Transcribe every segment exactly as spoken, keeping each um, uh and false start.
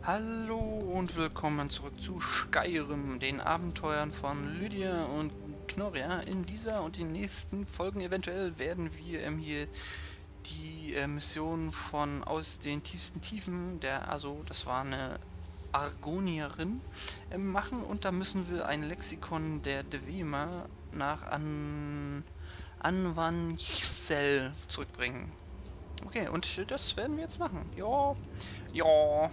Hallo und willkommen zurück zu Skyrim, den Abenteuern von Lydia und Knorria. In dieser und den nächsten Folgen eventuell werden wir ähm, hier die äh, Mission von aus den tiefsten Tiefen, der, also das war eine Argonierin, äh, machen, und da müssen wir ein Lexikon der Dwemer nach An Anvanchsel zurückbringen. Okay, und das werden wir jetzt machen. Ja, ja.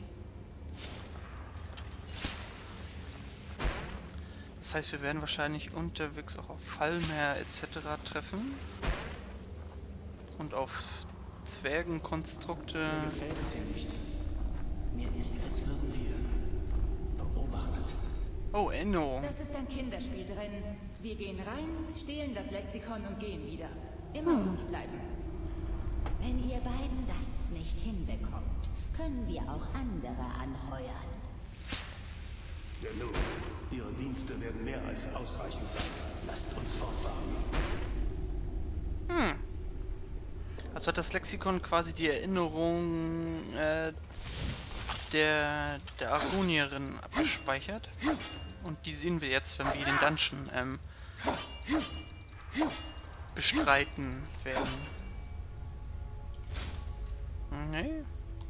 Das heißt, wir werden wahrscheinlich unterwegs auch auf Fallmeer et cetera treffen. Und auf Zwergenkonstrukte. Mir gefällt es hier nicht. Mir ist, als würden wir beobachtet. Oh, Enno. Das ist ein Kinderspiel drin. Wir gehen rein, stehlen das Lexikon und gehen wieder. Immer ruhig bleiben. Wenn ihr beiden das nicht hinbekommt, können wir auch andere anheuern. Genug. Ihre Dienste werden mehr als ausreichend sein. Lasst uns fortfahren. Hm. Also hat das Lexikon quasi die Erinnerung äh, der, der Argonierin abgespeichert. Und die sehen wir jetzt, wenn wir den Dungeon ähm, bestreiten werden. Nee.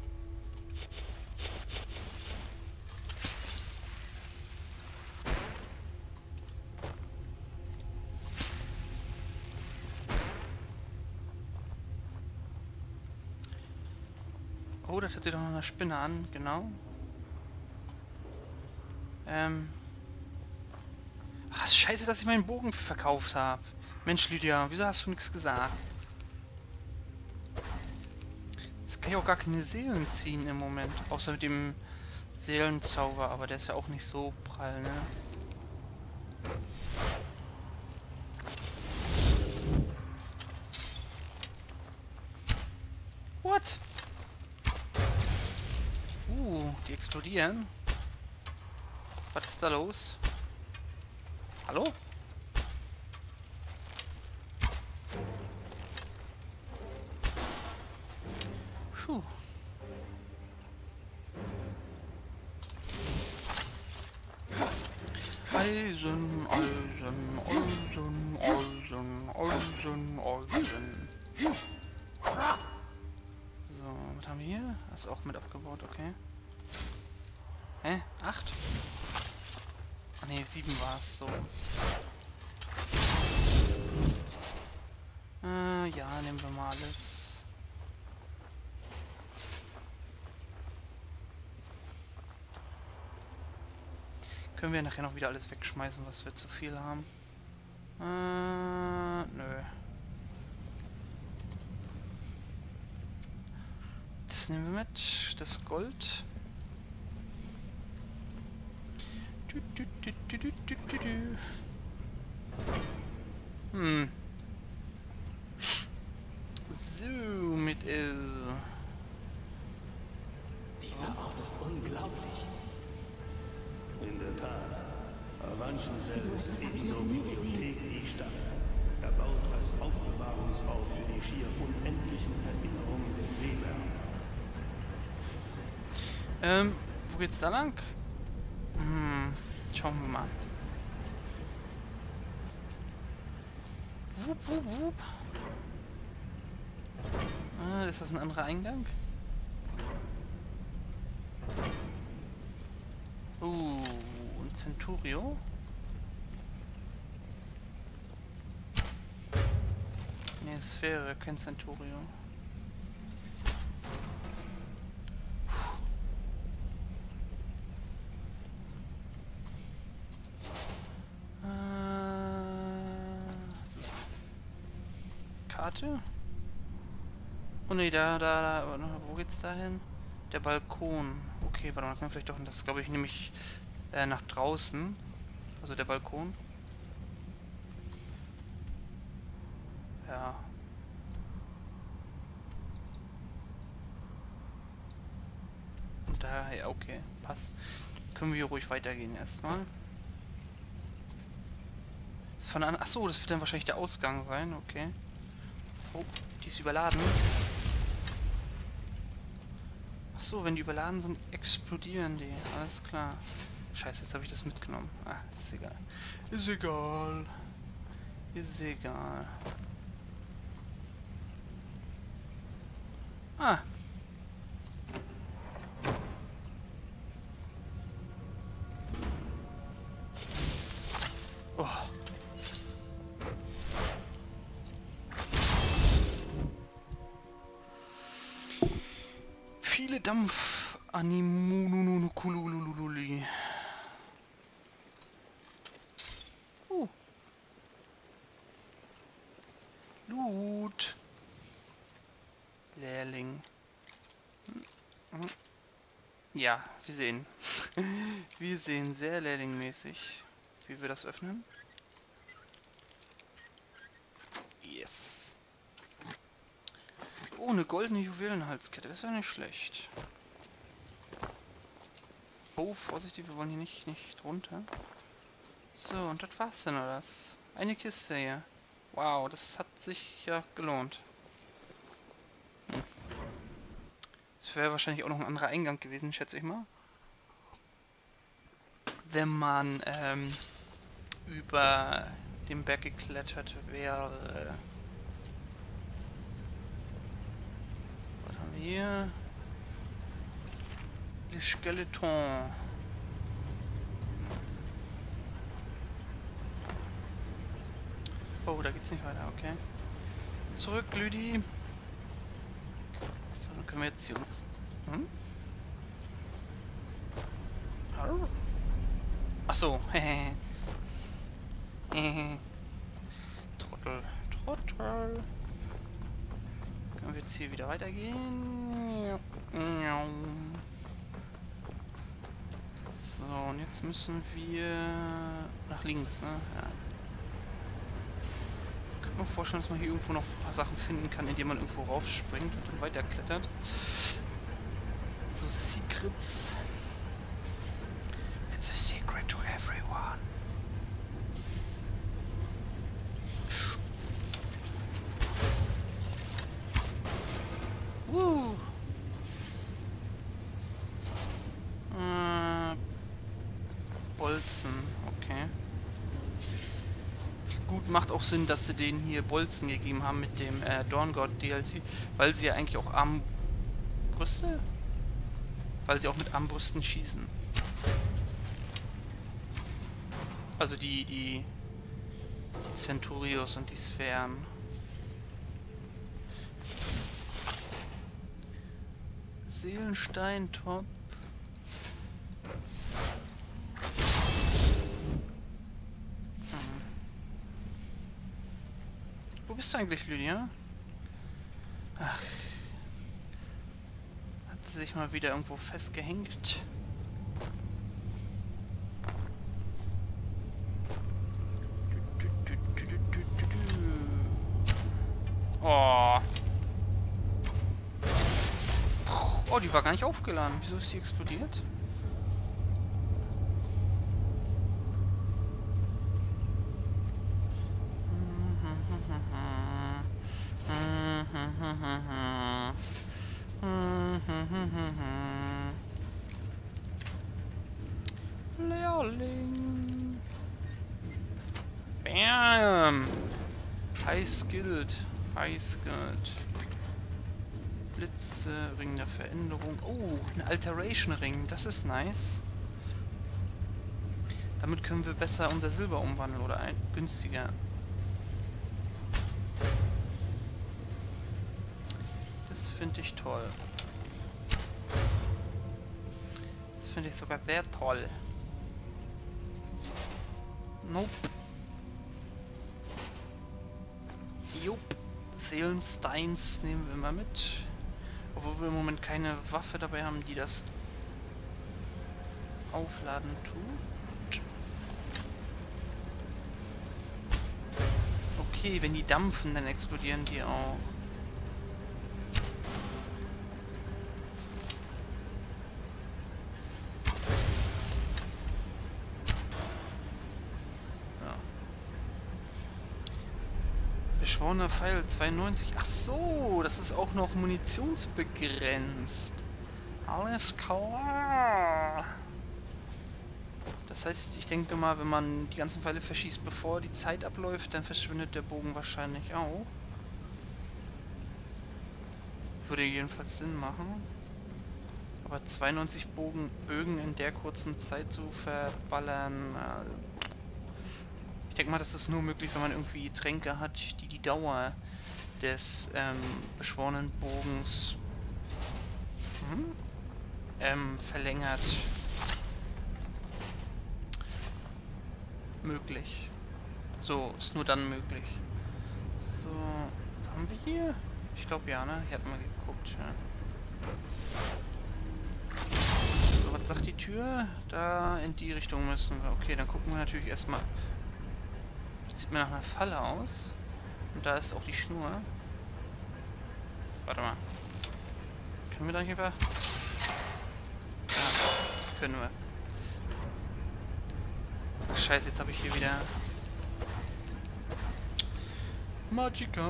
Oh, das hat sie doch noch eine Spinne an, genau. Ähm. Ach, scheiße, dass ich meinen Bogen verkauft habe. Mensch, Lydia, wieso hast du nichts gesagt? Das kann ich auch gar keine Seelen ziehen im Moment. Außer mit dem Seelenzauber, aber der ist ja auch nicht so prall, ne? What? Uh, die explodieren. Was ist da los? Hallo? Puh. Eisen, Eisen, Eisen, Eisen, Eisen, Eisen. So, was haben wir hier? Das ist auch mit aufgebaut, okay. Hä? Acht? Ah ne, sieben war es, so. Äh, ja, nehmen wir mal alles. Können wir nachher noch wieder alles wegschmeißen, was wir zu viel haben? Äh, nö. Das nehmen wir mit. Das Gold. Du, du, du, du, du, du, du, du. Hm. So, mit äh. Dieser Ort ist unglaublich. In der Tat. Avanchensel ist ebenso Bibliothek wie Stadt. Erbaut als Aufbewahrungsort für die schier unendlichen Erinnerungen der Weber. Ähm, wo geht's da lang? Hm, schauen wir mal. Wupp, wupp, wupp. Ah, ist das ein anderer Eingang? Uh, ein Centurio. Ne, Sphäre, kein Centurio. Karte? Oh ne, da, da, da, wo geht's da hin? Der Balkon. Okay, warte mal, kann man vielleicht doch, das glaube ich nämlich äh, nach draußen. Also der Balkon. Ja. Und da, ja, okay, passt. Können wir hier ruhig weitergehen erstmal. Ist von an, achso, das wird dann wahrscheinlich der Ausgang sein, okay. Oh, die ist überladen. Was so, wenn die überladen sind, explodieren die. Alles klar. Scheiße, jetzt habe ich das mitgenommen. Ah, ist egal. Ist egal. Ist egal. Ah. Oh. Viele Dampf. Animununukululululi. Uh. Loot. Lehrling. Ja, wir sehen. Wir sehen sehr lehrlingmäßig, wie wir das öffnen. Yes. Oh, eine goldene Juwelenhalskette. Das ist ja nicht schlecht. Oh, vorsichtig, wir wollen hier nicht, nicht runter. So, und das war's dann, oder was? Eine Kiste hier. Wow, das hat sich ja gelohnt. Hm. Das wäre wahrscheinlich auch noch ein anderer Eingang gewesen, schätze ich mal. Wenn man ähm, über den Berg geklettert wäre. Was haben wir hier? Le Skeleton. Oh, da geht's nicht weiter, okay. Zurück, Lüdi. So, dann können wir jetzt hier uns... Hm? Ach so, hehehe. Hehehe. Trottel, Trottel. Können wir jetzt hier wieder weitergehen? So, und jetzt müssen wir nach links, ne? Ja. Ich könnte mir vorstellen, dass man hier irgendwo noch ein paar Sachen finden kann, indem man irgendwo raufspringt und dann weiterklettert. So Secrets. It's a secret to everyone. Woo! Äh, Bolzen, okay. Gut, macht auch Sinn, dass sie denen hier Bolzen gegeben haben mit dem äh, Dorngod D L C, weil sie ja eigentlich auch Armbrüste? Weil sie auch mit Armbrüsten schießen. Also die, die, die Centurios und die Sphären. Seelenstein, top. Hm. Wo bist du eigentlich, Lydia? Ach. Hat sie sich mal wieder irgendwo festgehängt? Oh. Oh, die war gar nicht aufgeladen. Wieso ist sie explodiert? Lehrling. Bam. High skilled. High skilled. Blitze, Ring der Veränderung. Oh, ein Alteration-Ring. Das ist nice. Damit können wir besser unser Silber umwandeln oder ein günstiger. Das finde ich toll. Das finde ich sogar sehr toll. Nope. Jupp. Seelensteins nehmen wir mal mit. Obwohl wir im Moment keine Waffe dabei haben, die das aufladen tut. Okay, wenn die dampfen, dann explodieren die auch. Beschworener Pfeil zweiundneunzig. Ach so, das ist auch noch munitionsbegrenzt. Alles klar. Das heißt, ich denke mal, wenn man die ganzen Pfeile verschießt, bevor die Zeit abläuft, dann verschwindet der Bogen wahrscheinlich auch. Würde jedenfalls Sinn machen. Aber zweiundneunzig Bogen, Bögen in der kurzen Zeit zu verballern... Äh, ich denke mal, das ist nur möglich, wenn man irgendwie Tränke hat, die die Dauer des ähm, beschworenen Bogens hm? ähm, verlängert. Möglich. So, ist nur dann möglich. So, was haben wir hier? Ich glaube ja, ne? Hier hatten wir geguckt, ja. So, was sagt die Tür? Da in die Richtung müssen wir. Okay, dann gucken wir natürlich erstmal. Das sieht mir nach einer Falle aus. Und da ist auch die Schnur. Warte mal. Können wir da einfach... Ja, können wir. Ach, scheiße, jetzt habe ich hier wieder... Magicka!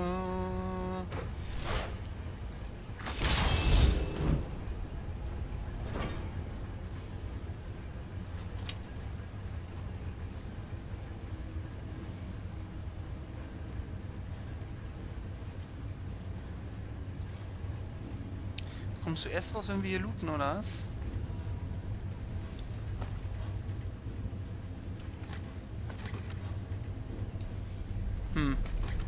Kommst du erst raus, wenn wir hier looten, oder was? Hm.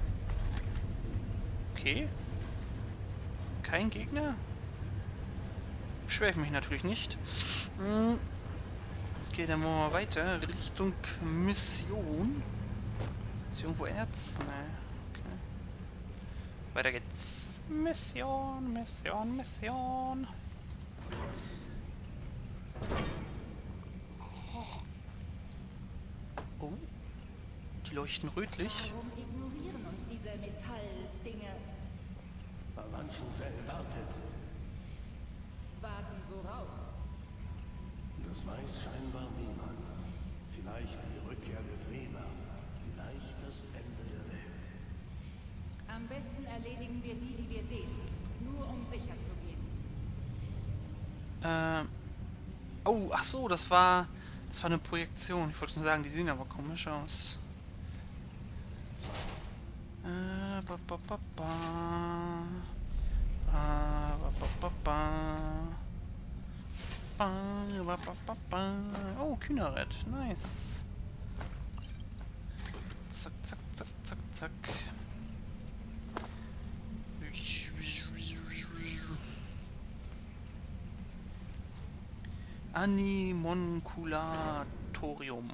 Okay. Kein Gegner? Beschwere ich mich natürlich nicht. Hm. Okay, dann wollen wir weiter. Richtung Mission. Ist hier irgendwo Erz? Nein. Okay. Weiter geht's. Mission, Mission, Mission. Oh. Die leuchten rötlich. Warum ignorieren uns diese Metalldinge? Avanchensel wartet. Warten worauf? Das weiß scheinbar niemand. Vielleicht die Rückkehr der Dreber. Vielleicht das Ende der Welt. Am besten erledigen wir die, die wir sehen. Nur um sicher zu gehen. Ähm. Oh, ach so, das war... Das war eine Projektion. Ich wollte schon sagen, die sehen aber komisch aus. Äh, ba, ba, ba, ba. Ba, ba, ba, ba, ba. Ba, ba, ba, ba, ba. Oh, Kühnerett. Nice. Zack, zack, zack, zack, zack. Animonculatorium.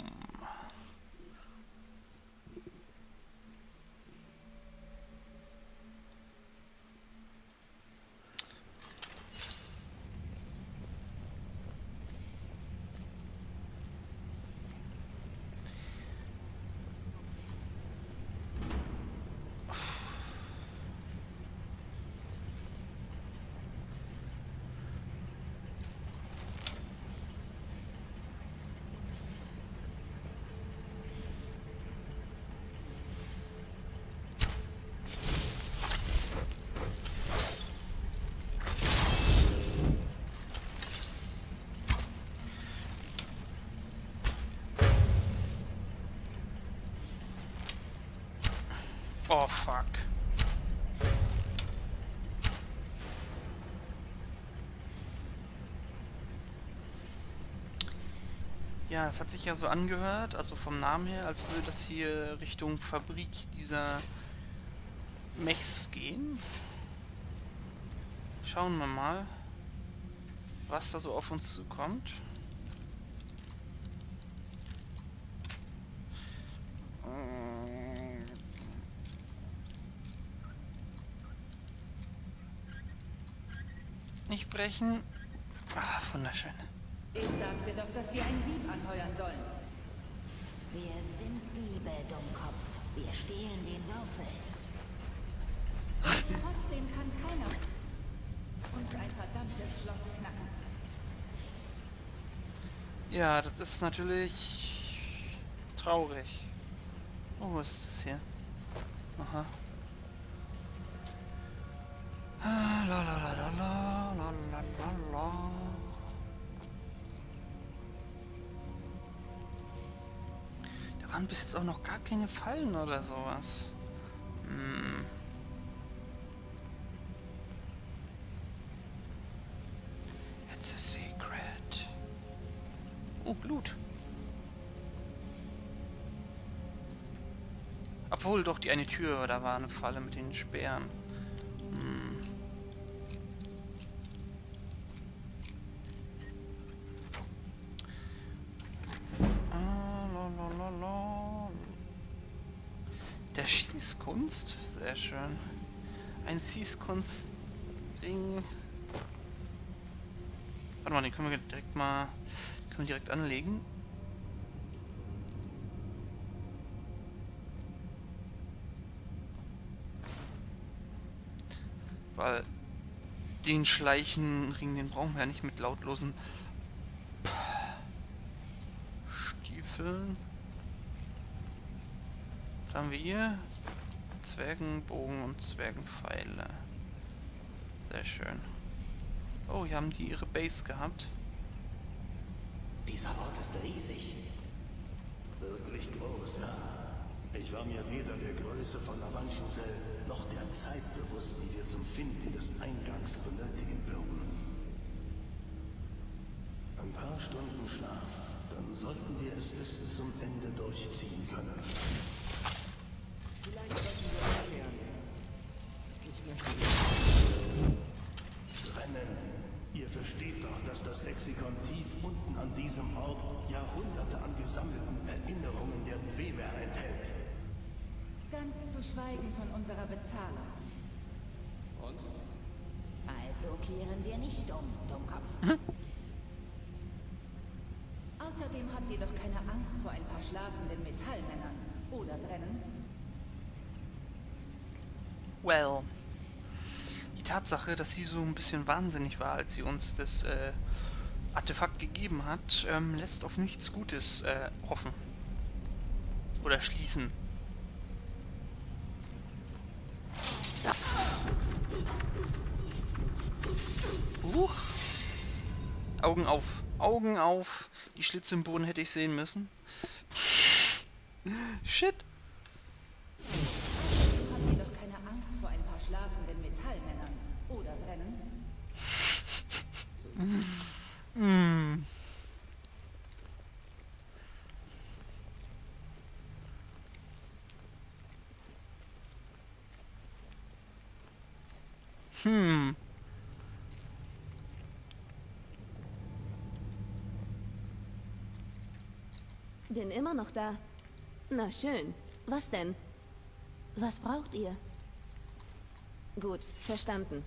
Oh, fuck. Ja, das hat sich ja so angehört, also vom Namen her, als würde das hier Richtung Fabrik dieser Mechs gehen. Schauen wir mal, was da so auf uns zukommt. Nicht brechen. Ah, wunderschön. Ich sagte doch, dass wir einen Dieb anheuern sollen. Wir sind Diebe, Dummkopf. Wir stehlen den Würfel. Trotzdem kann keiner uns ein verdammtes Schloss knacken. Ja, das ist natürlich traurig. Oh, was ist das hier? Aha. Ah, la la la la la la la la la. Da waren bis jetzt auch noch gar keine Fallen oder sowas. Hm. It's a secret. Oh, Blut. Obwohl, doch, die eine Tür, da war eine Falle mit den Speeren. Hm. Ah, la, la, la, la. Der Schießkunst, sehr schön. Ein Schießkunstring. Warte mal, den können wir direkt mal, können wir direkt anlegen. Weil den Schleichenring, den brauchen wir ja nicht mit lautlosen Stiefeln. Was haben wir hier? Zwergenbogen und Zwergenpfeile. Sehr schön. Oh, hier haben die ihre Base gehabt. Dieser Ort ist riesig. Wirklich groß, ja. Ich war mir weder der Größe von Avanchenzel noch der Zeit bewusst, die wir zum Finden des Eingangs benötigen würden. Ein paar Stunden Schlaf, dann sollten wir es bis zum Ende durchziehen können. Vielleicht sollten wir erklären. Ich möchte Trennen. Ihr versteht doch, dass das Lexikon tief unten an diesem Ort Jahrhunderte an gesammelten Erinnerungen der Dwemer enthält. Ganz zu schweigen von unserer Bezahlung. Und? Also kehren wir nicht um, Dummkopf. Außerdem habt ihr doch keine Angst vor ein paar schlafenden Metallmännern, oder Drennen? Well. Die Tatsache, dass sie so ein bisschen wahnsinnig war, als sie uns das äh, Artefakt gegeben hat, ähm, lässt auf nichts Gutes äh, hoffen. Oder schließen. Uh. Augen auf. Augen auf. Die Schlitze im Boden hätte ich sehen müssen. Shit. Habt ihr doch keine Angst vor ein paar schlafenden Metallmännern, oder Drennen? Mm. Hm. Bin immer noch da. Na schön. Was denn? Was braucht ihr? Gut, verstanden.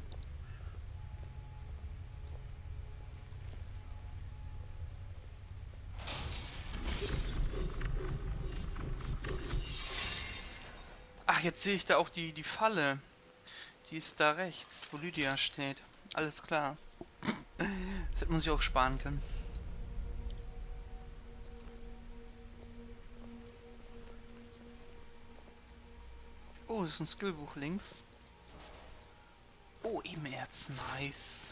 Ach, jetzt sehe ich da auch die, die Falle. Die ist da rechts, wo Lydia steht. Alles klar. Das hätte man sich auch sparen können. Oh, das ist ein Skillbuch links. Oh, Ebenerz, nice.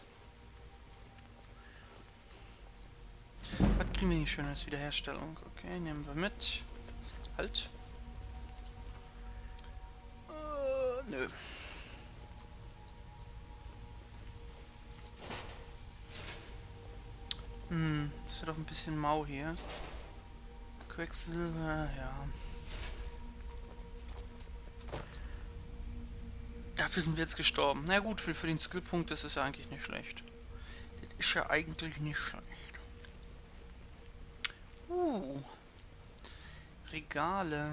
Was kriegen wir hier schönes? Wiederherstellung. Okay, nehmen wir mit. Halt. Uh, nö. Hm, das wird doch ein bisschen mau hier. Quecksilber, ja. Dafür sind wir jetzt gestorben. Na gut, für, für den Skillpunkt, das ist ja eigentlich nicht schlecht. Das ist ja eigentlich nicht schlecht. Uh. Regale.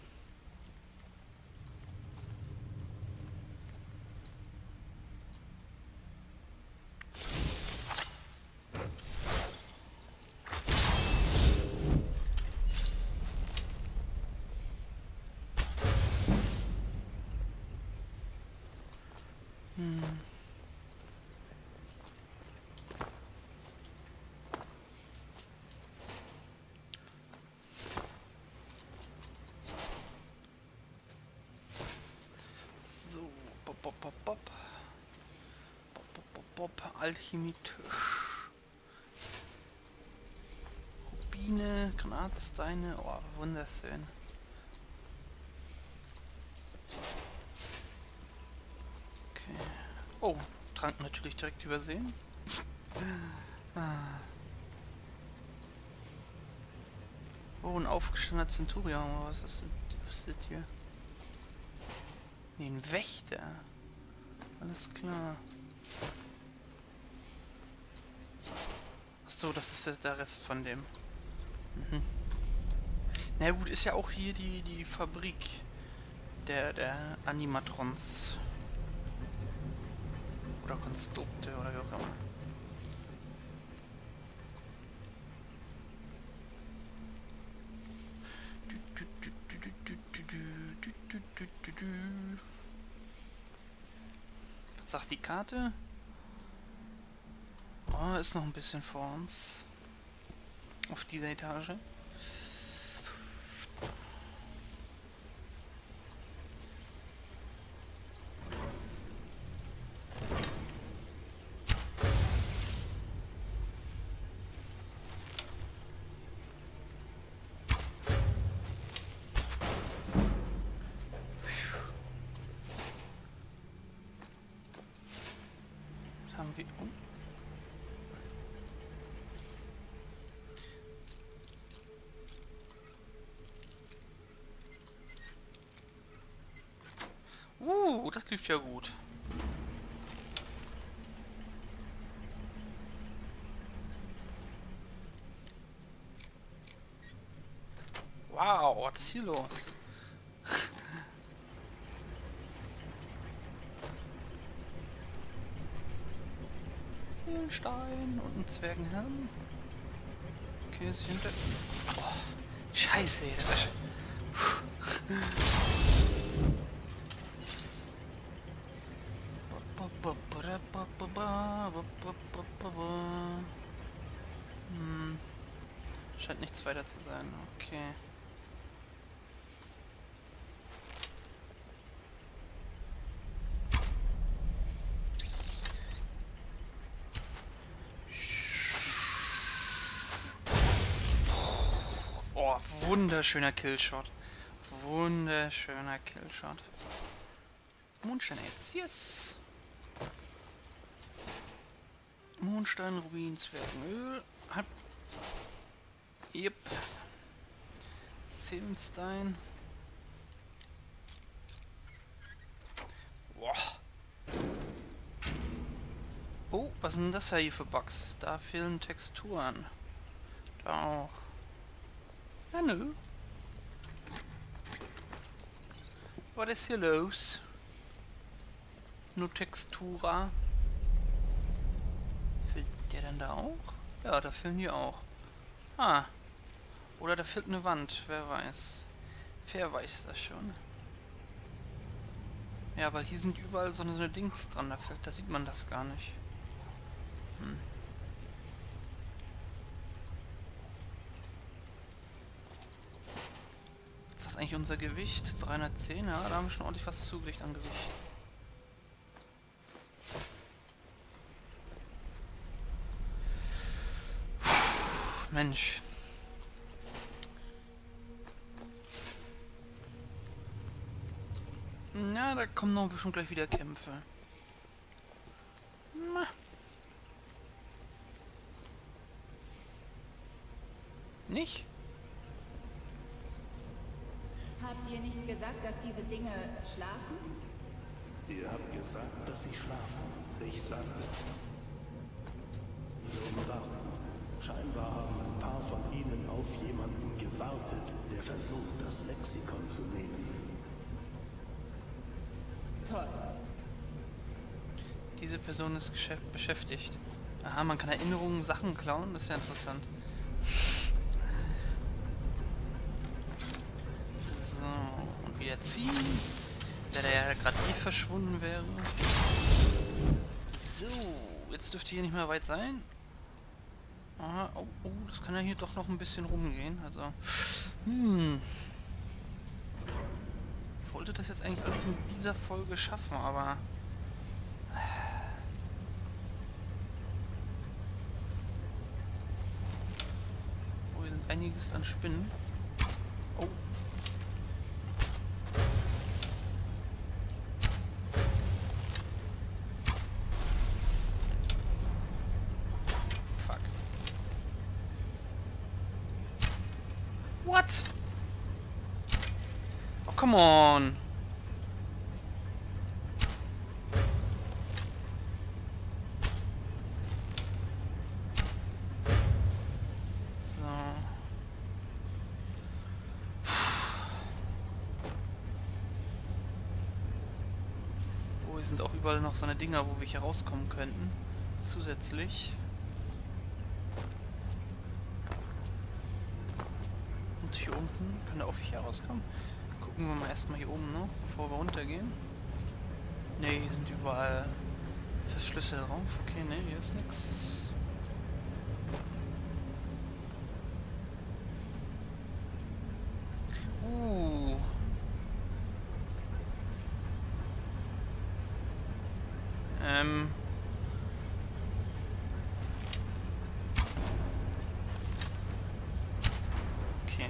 Hm. Alchemietisch. Rubine, Granatsteine, oh, wunderschön. Okay. Oh, Trank natürlich direkt übersehen. ah. Oh, ein aufgestandener Centurion. Was ist das, was ist das hier? Nee, ein Wächter. Alles klar. Achso, das ist der Rest von dem. Mhm. Na gut, ist ja auch hier die, die Fabrik der, der Animatrons. Oder Konstrukte oder wie auch immer. Was sagt die Karte? Oh, ist noch ein bisschen vor uns. Auf dieser Etage. Was haben wir? Oh. Uh, das lief ja gut. Wow, was ist hier los? Seelenstein und ein Zwergenhelm. Okay, ist hier hinter... Oh, scheiße, das ist... Hm. Scheint nichts weiter zu sein. Okay. Oh, wunderschöner Killshot. Wunderschöner Killshot. Mondstein jetzt, yes. Mondstein, Rubin, Zwergenöl. Hab. Yep. Seelenstein. Boah. Oh, was sind das hier für Bugs? Da fehlen Texturen. Da auch. Ja, nö. Was ist hier los? Nur Textura. Fehlt der denn da auch? Ja, da fehlen die auch. Ah. Oder da fehlt eine Wand, wer weiß. Wer weiß das schon. Ja, weil hier sind überall so eine, so eine Dings dran, da fällt, da sieht man das gar nicht. Hm. Was sagt eigentlich unser Gewicht? dreihundertzehn, ja, da haben wir schon ordentlich was zugelegt an Gewicht. Mensch. Na, da kommen noch bestimmt gleich wieder Kämpfe. Na. Nicht? Habt ihr nicht gesagt, dass diese Dinge schlafen? Ihr habt gesagt, dass sie schlafen. Ich sagte. So warum? Scheinbar haben ein paar von ihnen auf jemanden gewartet, der versucht, das Lexikon zu nehmen. Toll. Diese Person ist beschäftigt. Aha, man kann Erinnerungen, Sachen klauen, das ist ja interessant. So, und wieder ziehen. Der, der ja gerade eh verschwunden wäre. So, jetzt dürfte hier nicht mehr weit sein. Ah, oh, oh, das kann ja hier doch noch ein bisschen rumgehen. Also, hm. Ich wollte das jetzt eigentlich alles in dieser Folge schaffen, aber... einiges an Spinnen. Oh. Fuck. What? Oh, come on. Sind auch überall noch so eine Dinger, wo wir hier rauskommen könnten. Zusätzlich. Und hier unten können wir auch hier rauskommen. Gucken wir mal erstmal hier oben noch, bevor wir runtergehen. Ne, hier sind überall Verschlüsse drauf. Okay, ne, hier ist nix. Uh. Ähm. Okay.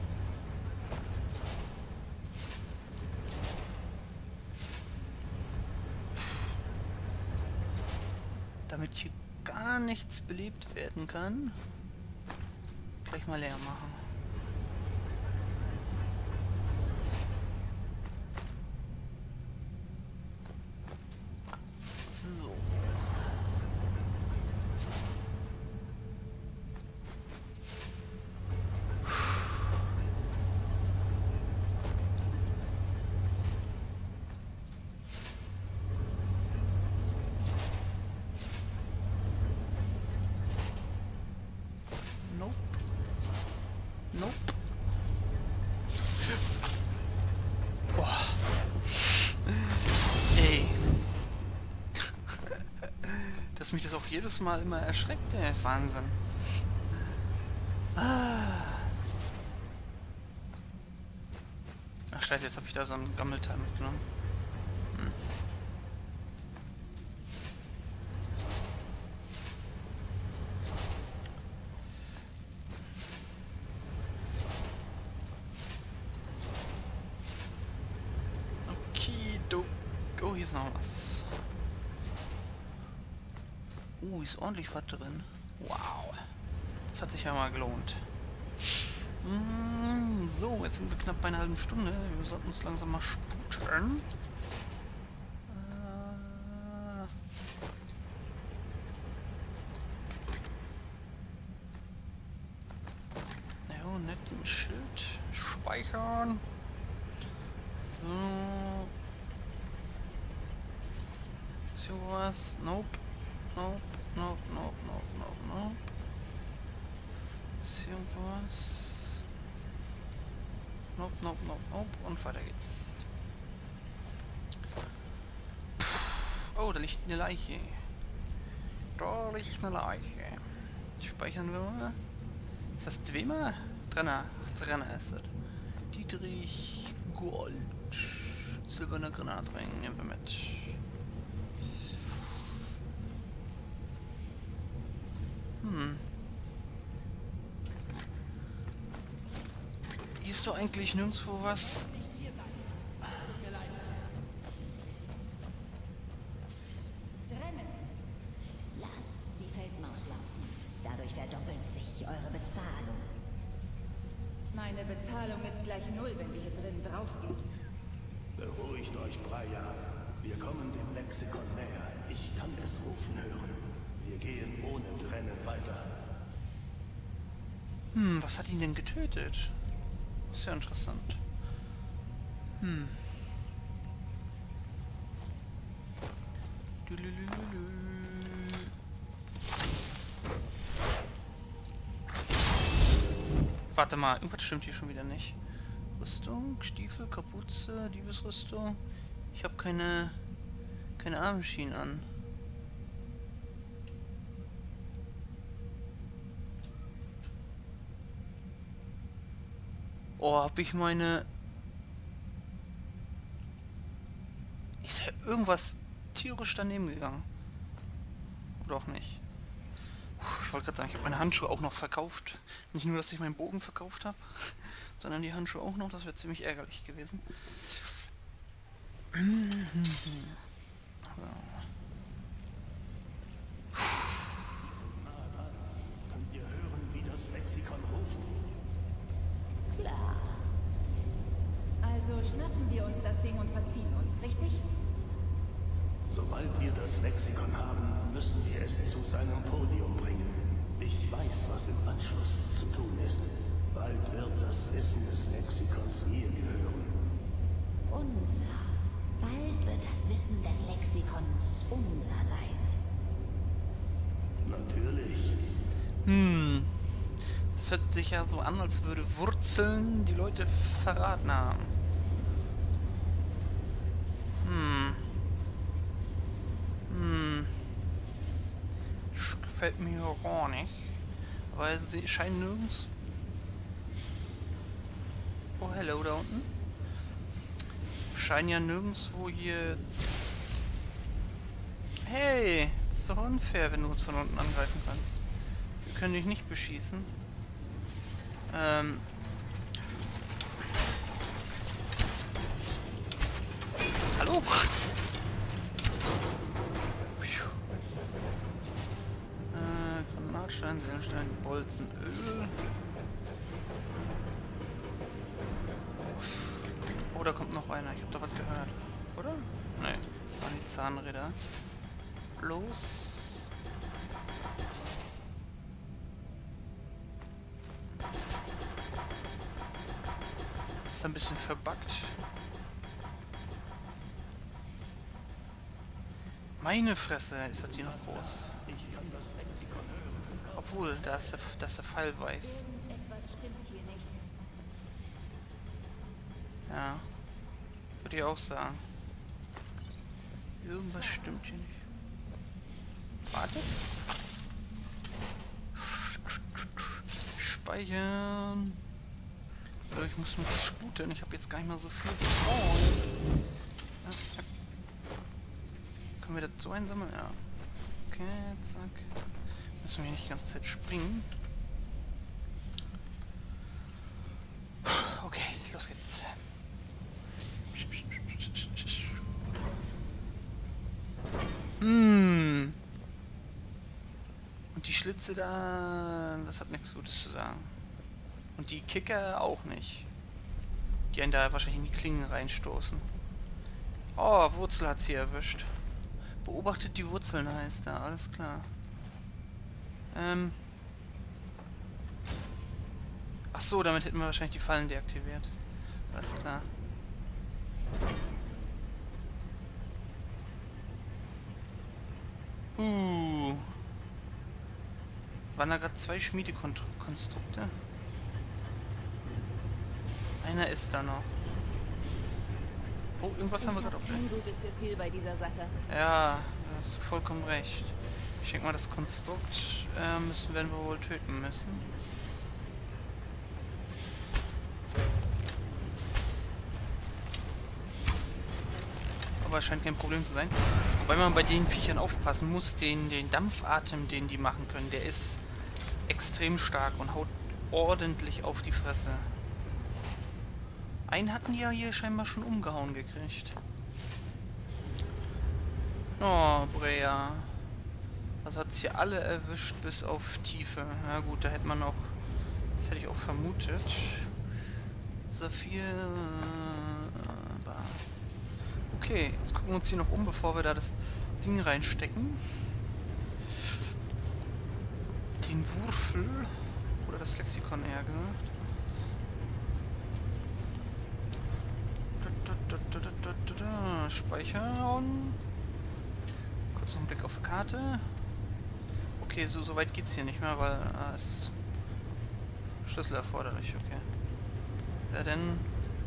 Damit hier gar nichts belebt werden kann, gleich mal leer machen. So. Nope. Nope. Boah. Ey. Dass mich das auch jedes Mal immer erschreckt, ey. Wahnsinn. Ah. Ach scheiße, jetzt habe ich da so einen Gammelteil mitgenommen. Hm. Okay, do. Oh, hier ist noch was. Uh, ist ordentlich was drin. Wow. Das hat sich ja mal gelohnt. Mm, so, jetzt sind wir knapp bei einer halben Stunde. Wir sollten uns langsam mal sputen. Äh. Ja, netten Schild. Speichern. So. Ist hier was? Nope. Nope, nope, nope, nope, nope, nope. Ist hier irgendwas? Nope, nope, nope, nope. Und weiter geht's. Oh, da liegt eine Leiche. Da liegt eine Leiche. Speichern wir mal. Ist das Dwemer? Trenner. Trenner ist das. Dietrich Gold. Silberner Granatring. Nehmen wir mit. Hm. Ist doch eigentlich nirgendwo was? Trennen! Lasst die Feldmaus laufen. Dadurch verdoppelt sich eure Bezahlung. Meine Bezahlung ist gleich null, wenn wir hier drin draufgehen. Beruhigt euch, Breyer. Wir kommen dem Lexikon näher. Ich kann es rufen hören. Wir gehen ohne Trennen weiter. Hm, was hat ihn denn getötet? Ist ja interessant. Hm. Dülülülülü. Warte mal, irgendwas stimmt hier schon wieder nicht. Rüstung, Stiefel, Kapuze, Diebesrüstung. Ich habe keine keine Armschienen an. Oh, hab ich meine... Ist ja irgendwas tierisch daneben gegangen. Oder auch nicht. Puh, ich wollte gerade sagen, ich habe meine Handschuhe auch noch verkauft. Nicht nur, dass ich meinen Bogen verkauft habe, sondern die Handschuhe auch noch. Das wäre ziemlich ärgerlich gewesen. So. Könnt ihr hören, wie das Lexikon ruft? Klar. Also schnappen wir uns das Ding und verziehen uns, richtig? Sobald wir das Lexikon haben, müssen wir es zu seinem Podium bringen. Ich weiß, was im Anschluss zu tun ist. Bald wird das Wissen des Lexikons mir gehören. Unser. Bald wird das Wissen des Lexikons unser sein. Natürlich. Hm. Das hört sich ja so an, als würde Wurzeln die Leute verraten haben. Hm. Hm. Das gefällt mir gar nicht. Weil sie scheinen nirgends... Oh, hello da unten. Scheinen ja nirgendwo hier... Hey! Das ist doch unfair, wenn du uns von unten angreifen kannst. Wir können dich nicht beschießen. Ähm... Hallo? Äh, Granatstein, Seelenstein, Bolzen, Öl. Oh, da kommt noch einer. Ich hab da was gehört. Oder? Nee, waren die Zahnräder. Los. Das ist ein bisschen verbuggt. Meine Fresse, ist das hier noch groß. Obwohl, da ist der, da ist der Pfeil weiß. Etwas stimmt hier nicht. Ja. Würde ich auch sagen. Irgendwas stimmt hier nicht. Warte. Speichern. So, ich muss noch sputen. Ich habe jetzt gar nicht mal so viel vor. Ja, zack. Können wir das so einsammeln? Ja. Okay, zack. Müssen wir nicht die ganze Zeit springen. Okay, los geht's. Hm. Und die Schlitze da, das hat nichts Gutes zu sagen. Und die Kicker auch nicht. Die einen da wahrscheinlich in die Klingen reinstoßen. Oh, Wurzel hat sie erwischt. Beobachtet die Wurzeln heißt da, alles klar. Ähm. Ach so, damit hätten wir wahrscheinlich die Fallen deaktiviert. Alles klar. Uh. Waren da gerade zwei Schmiedekonstrukte? Einer ist da noch. Oh, irgendwas Ich haben wir gerade hab auf kein gutes Gefühl bei dieser Sache. Ja, da hast du vollkommen recht. Ich denke mal, das Konstrukt äh, müssen werden wir wohl töten müssen. Aber es scheint kein Problem zu sein. Wobei man bei den Viechern aufpassen muss, den, den Dampfatem, den die machen können, der ist extrem stark und haut ordentlich auf die Fresse. Einen hatten die ja hier scheinbar schon umgehauen gekriegt. Oh, Brea. Also hat es hier alle erwischt, bis auf Tiefe. Na gut, da hätte man auch... Das hätte ich auch vermutet. Saphir... Okay, jetzt gucken wir uns hier noch um, bevor wir da das Ding reinstecken. Den Wurfel. Oder das Lexikon eher gesagt. Speichern. Kurz noch einen Blick auf die Karte. Okay, so, so weit geht's hier nicht mehr, weil äh, es Schlüssel erforderlich, okay. Ja, denn...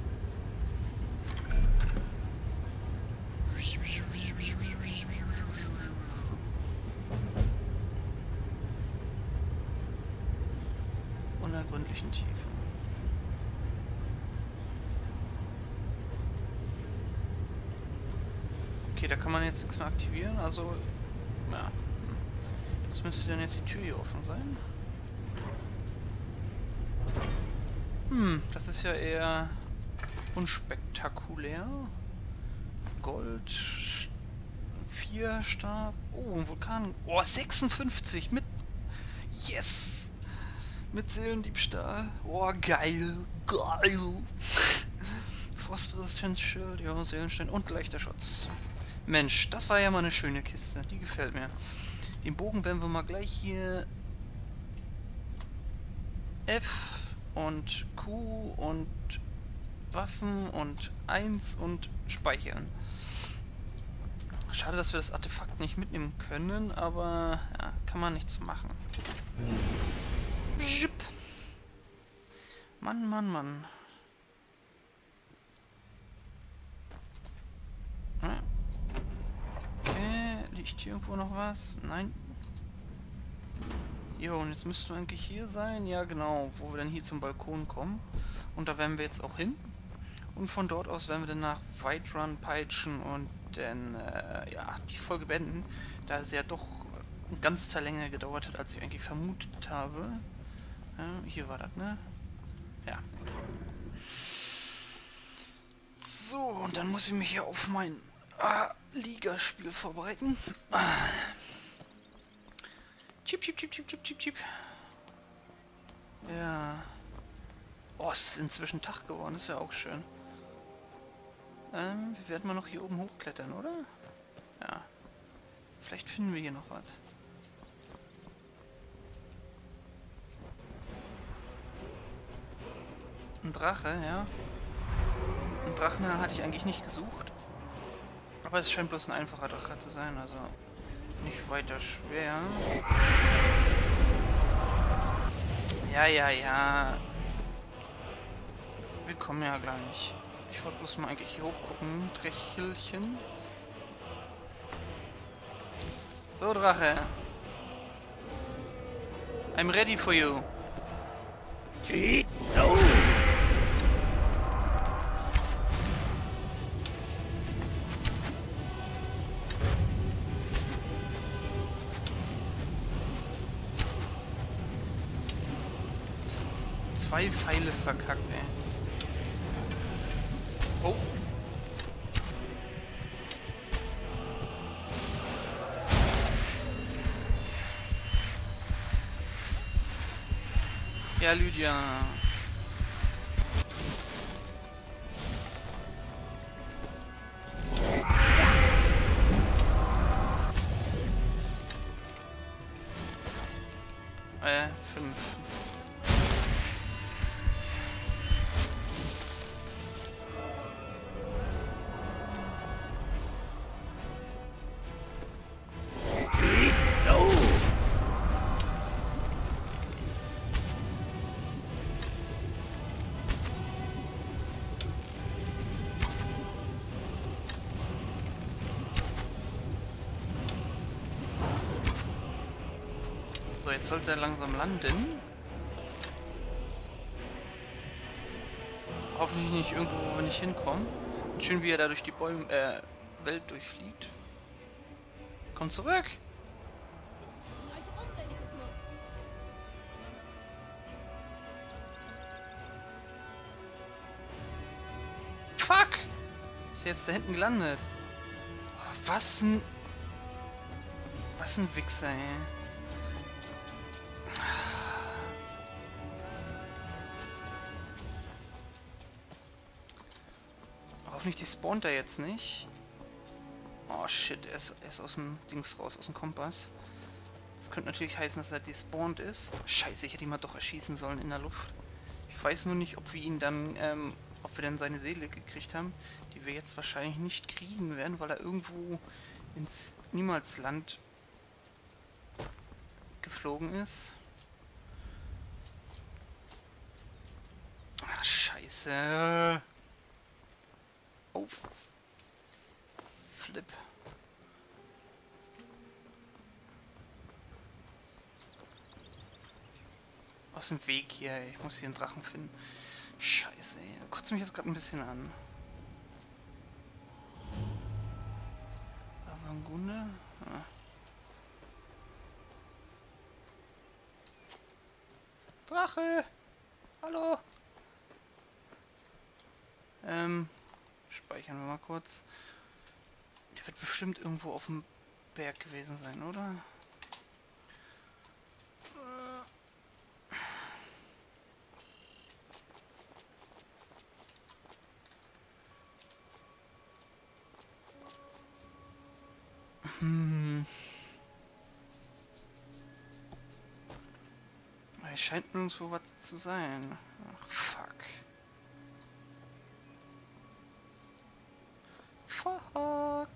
Unergründlichen Tiefen. Okay, da kann man jetzt nichts mehr aktivieren, also... Ja. Was müsste denn jetzt die Tür hier offen sein? Hm, das ist ja eher unspektakulär. Gold, vier Stab. Oh, ein Vulkan. Oh, sechsundfünfzig mit. Yes! Mit Seelendiebstahl. Oh, geil. Geil. Frostresistenzschild, ja, Seelenstein und leichter Schutz. Mensch, das war ja mal eine schöne Kiste. Die gefällt mir. Den Bogen werden wir mal gleich hier F und Q und Waffen und eins und speichern. Schade, dass wir das Artefakt nicht mitnehmen können, aber ja, kann man nichts machen. Schipp. Mann, Mann, Mann. Okay, liegt hier irgendwo noch was? Nein. Jo, und jetzt müssten wir eigentlich hier sein. Ja, genau, wo wir dann hier zum Balkon kommen. Und da werden wir jetzt auch hin. Und von dort aus werden wir dann nach Whiterun peitschen und dann, äh, ja, die Folge beenden. Da es ja doch eine ganze Zeit länger gedauert hat, als ich eigentlich vermutet habe. Ja, hier war das, ne? Ja. So, und dann muss ich mich hier auf mein ah, Ligaspiel vorbereiten. Ah. Chip, chip, chip, chip, chip, chip, chip. Ja. Oh, es ist inzwischen Tag geworden, ist ja auch schön. Ähm, wir werden mal noch hier oben hochklettern, oder? Ja. Vielleicht finden wir hier noch was. Ein Drache, ja. Ein Drachen hatte ich eigentlich nicht gesucht. Aber es scheint bloß ein einfacher Drache zu sein, also nicht weiter schwer. Ja, ja, ja. Wir kommen ja gleich. Ich wollte bloß mal eigentlich hier hochgucken. Drechelchen. So, Drache. I'm ready for you. No. Zwei Pfeile verkackt, ey. Oh. Ja, Lydia. Äh, fünf. So, jetzt sollte er langsam landen. Hoffentlich nicht irgendwo, wo wir nicht hinkommen. Und schön, wie er da durch die Bäume, äh, Welt durchfliegt. Komm zurück! Fuck! Ist er jetzt da hinten gelandet? Oh, was ein... Was ein Wichser, ey. Hoffentlich die spawnt er jetzt nicht. Oh shit, er ist, er ist aus dem Dings raus, aus dem Kompass. Das könnte natürlich heißen, dass er despawnt ist. Scheiße, ich hätte ihn mal doch erschießen sollen in der Luft. Ich weiß nur nicht, ob wir ihn dann, ähm, ob wir dann seine Seele gekriegt haben, die wir jetzt wahrscheinlich nicht kriegen werden, weil er irgendwo ins Niemalsland geflogen ist. Ach, scheiße. Oh. Flip. Aus dem Weg hier. Ich muss hier einen Drachen finden. Scheiße, ey. Da kotzt mich jetzt gerade ein bisschen an. Avangunde. Ah. Drache! Hallo! Ähm, speichern wir mal kurz. Der wird bestimmt irgendwo auf dem Berg gewesen sein, oder? Hm. Es scheint nirgendwo was zu sein. Ach, fuck. Fuck.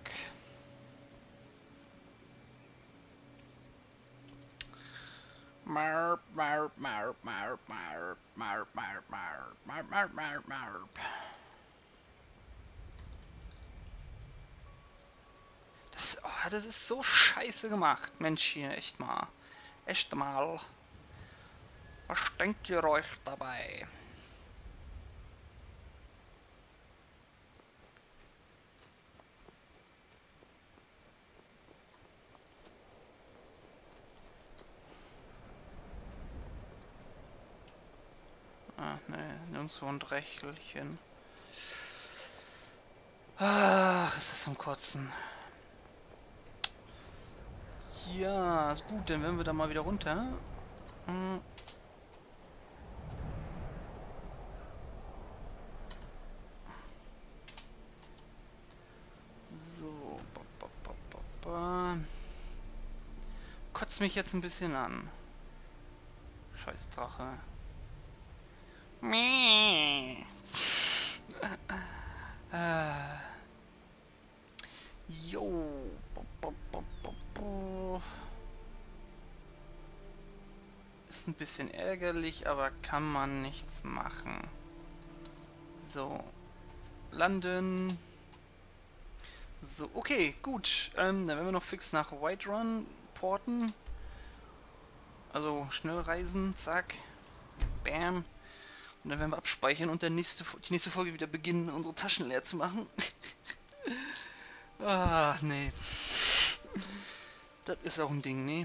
Marp, marp, marp, marp, marp, marp, marp, marp, marp, marp, marp, marp. Das, oh, das ist so scheiße gemacht. Mensch, hier, echt mal. Echt mal. Was denkt ihr euch dabei? Ah, ne, nirgendwo ein Drechelchen. Ach, ist das zum Kotzen. Ja, ist gut, dann werden wir da mal wieder runter. Hm. So. Ba, ba, ba, ba, ba. Kotzt mich jetzt ein bisschen an. Scheiß Drache. Mäh. ah. Jo. Ba, ba, ba, ba, ba. Ist ein bisschen ärgerlich, aber kann man nichts machen. So. Landen. So, okay, gut. Ähm, dann werden wir noch fix nach Whiterun porten. Also schnell reisen, zack. Bam. Und dann werden wir abspeichern und der nächste, die nächste Folge wieder beginnen, unsere Taschen leer zu machen. ah, nee. Das ist auch ein Ding, nee.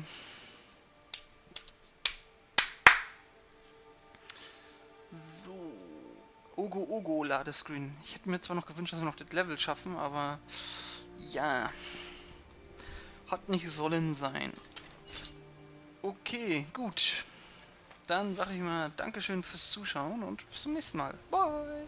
So. Ogo Ogo Ladescreen. Ich hätte mir zwar noch gewünscht, dass wir noch das Level schaffen, aber ja. Hat nicht sollen sein. Okay, gut. Dann sage ich mal Dankeschön fürs Zuschauen und bis zum nächsten Mal. Bye.